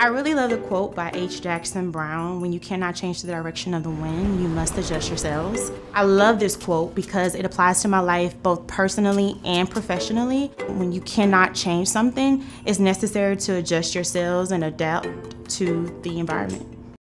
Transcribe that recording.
I really love the quote by H. Jackson Brown, "When you cannot change the direction of the wind, you must adjust your sails." I love this quote because it applies to my life both personally and professionally. When you cannot change something, it's necessary to adjust your sails and adapt to the environment.